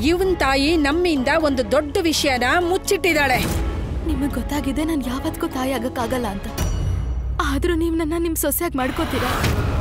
ಇವನ್ ತಾಯಿ ನಮ್ಮಿಂದ ಒಂದು ದೊಡ್ಡ ವಿಷಯನ ಮುಚ್ಚಿಟ್ಟಿದ್ದಾಳೆ. ನಿಮಗ್ ಗೊತ್ತಾಗಿದೆ ನಾನು ಯಾವತ್ತಿಗೂ ತಾಯಿ ಆಗಕ್ಕಾಗಲ್ಲ ಅಂತ. ಆದ್ರೂ ನೀವು ನನ್ನ ನಿಮ್ ಸೊಸೆಯಾಗಿ ಮಾಡ್ಕೋತೀರಾ?